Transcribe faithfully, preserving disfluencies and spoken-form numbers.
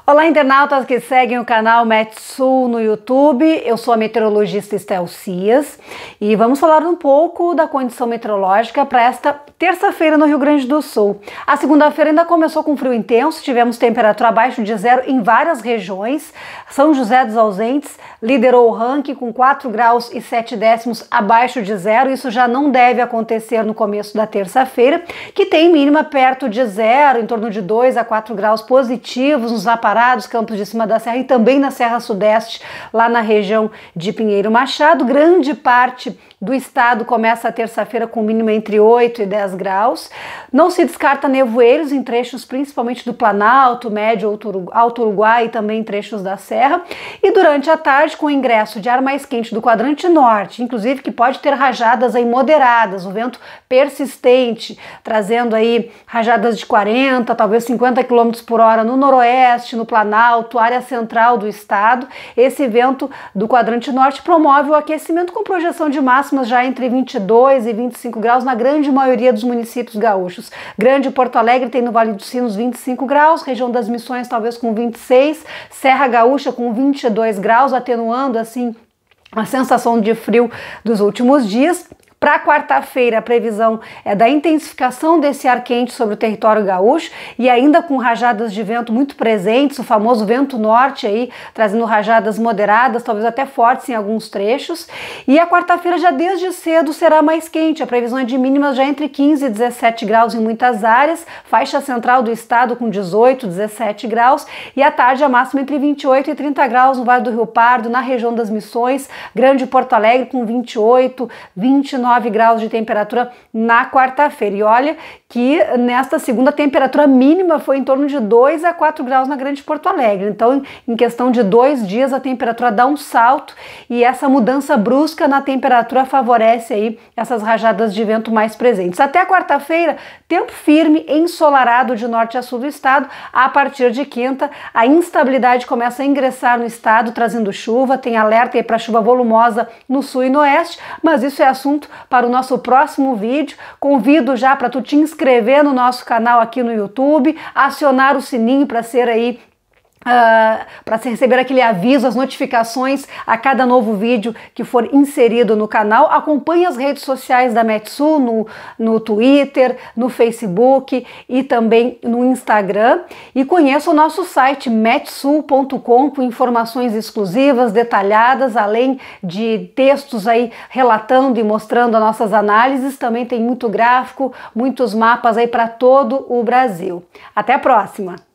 Olá, internautas que seguem o canal Metsul no YouTube. Eu sou a meteorologista Estel Cias e vamos falar um pouco da condição meteorológica para esta terça-feira no Rio Grande do Sul. A segunda-feira ainda começou com frio intenso, tivemos temperatura abaixo de zero em várias regiões. São José dos Ausentes liderou o ranking com quatro graus e sete décimos abaixo de zero. Isso já não deve acontecer no começo da terça-feira, que tem mínima perto de zero, em torno de dois a quatro graus positivos nos aparatos Campos de Cima da Serra e também na Serra Sudeste, lá na região de Pinheiro Machado. Grande parte do estado começa a terça-feira com mínima entre oito e dez graus. Não se descarta nevoeiros em trechos principalmente do Planalto, Médio, Alto Uruguai e também em trechos da Serra. E durante a tarde, com o ingresso de ar mais quente do quadrante norte, inclusive que pode ter rajadas aí moderadas, o vento persistente, trazendo aí rajadas de quarenta, talvez cinquenta quilômetros por hora no noroeste, no Planalto, área central do estado. Esse vento do quadrante norte promove o aquecimento com projeção de máximas já entre vinte e dois e vinte e cinco graus na grande maioria dos municípios gaúchos. Grande Porto Alegre tem no Vale dos Sinos vinte e cinco graus, região das Missões talvez com vinte e seis, Serra Gaúcha com vinte e dois graus, atenuando assim a sensação de frio dos últimos dias. Para quarta-feira, a previsão é da intensificação desse ar quente sobre o território gaúcho e ainda com rajadas de vento muito presentes, o famoso vento norte aí, trazendo rajadas moderadas, talvez até fortes em alguns trechos. E a quarta-feira já desde cedo será mais quente, a previsão é de mínimas já entre quinze e dezessete graus em muitas áreas, faixa central do estado com dezoito, dezessete graus, e à tarde a máxima entre vinte e oito e trinta graus no Vale do Rio Pardo, na região das Missões, Grande Porto Alegre com vinte e oito, vinte e nove graus de temperatura na quarta-feira. E olha que nesta segunda a temperatura mínima foi em torno de dois a quatro graus na Grande Porto Alegre. Então, em questão de dois dias, a temperatura dá um salto e essa mudança brusca na temperatura favorece aí essas rajadas de vento mais presentes. Até a quarta-feira, tempo firme, ensolarado de norte a sul do estado. A partir de quinta, a instabilidade começa a ingressar no estado, trazendo chuva. Tem alerta aí para chuva volumosa no sul e no oeste, mas isso é assunto para o nosso próximo vídeo. Convido já para tu te inscrever no nosso canal aqui no YouTube, acionar o sininho para ser aí Uh, para receber aquele aviso, as notificações a cada novo vídeo que for inserido no canal. Acompanhe as redes sociais da Metsul no, no Twitter, no Facebook e também no Instagram. E conheça o nosso site metsul ponto com com informações exclusivas, detalhadas, além de textos aí relatando e mostrando as nossas análises. Também tem muito gráfico, muitos mapas aí para todo o Brasil. Até a próxima!